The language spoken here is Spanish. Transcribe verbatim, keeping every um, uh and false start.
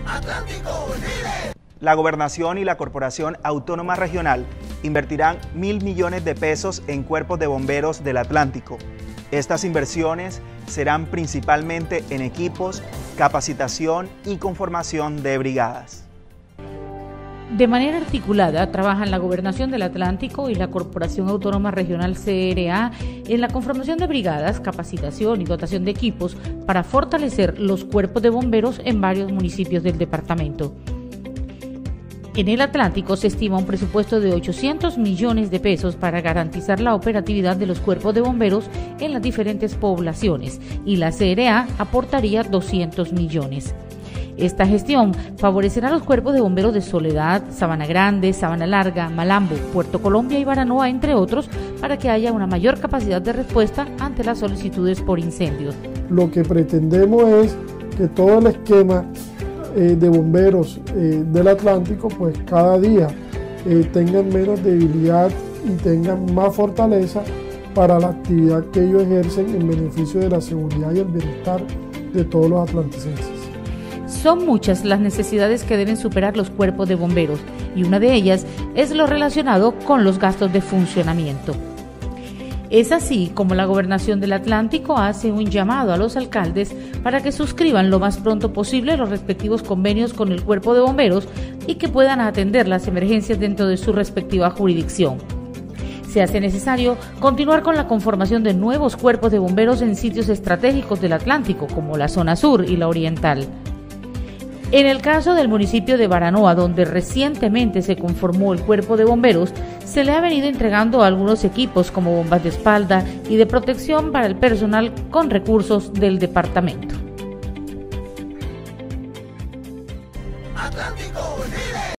Atlántico Unido. La Gobernación y la Corporación Autónoma Regional invertirán mil millones de pesos en cuerpos de bomberos del Atlántico. Estas inversiones serán principalmente en equipos, capacitación y conformación de brigadas. De manera articulada, trabajan la Gobernación del Atlántico y la Corporación Autónoma Regional C R A en la conformación de brigadas, capacitación y dotación de equipos para fortalecer los cuerpos de bomberos en varios municipios del departamento. En el Atlántico se estima un presupuesto de ochocientos millones de pesos para garantizar la operatividad de los cuerpos de bomberos en las diferentes poblaciones y la C R A aportaría doscientos millones. Esta gestión favorecerá a los cuerpos de bomberos de Soledad, Sabana Grande, Sabana Larga, Malambo, Puerto Colombia y Baranoa, entre otros, para que haya una mayor capacidad de respuesta ante las solicitudes por incendios. Lo que pretendemos es que todo el esquema eh, de bomberos eh, del Atlántico, pues cada día eh, tengan menos debilidad y tengan más fortaleza para la actividad que ellos ejercen en beneficio de la seguridad y el bienestar de todos los atlanticenses. Son muchas las necesidades que deben superar los cuerpos de bomberos y una de ellas es lo relacionado con los gastos de funcionamiento. Es así como la Gobernación del Atlántico hace un llamado a los alcaldes para que suscriban lo más pronto posible los respectivos convenios con el cuerpo de bomberos y que puedan atender las emergencias dentro de su respectiva jurisdicción. Se hace necesario continuar con la conformación de nuevos cuerpos de bomberos en sitios estratégicos del Atlántico, como la zona sur y la oriental. En el caso del municipio de Baranoa, donde recientemente se conformó el cuerpo de bomberos, se le ha venido entregando algunos equipos como bombas de espalda y de protección para el personal con recursos del departamento. Atlántico Unido.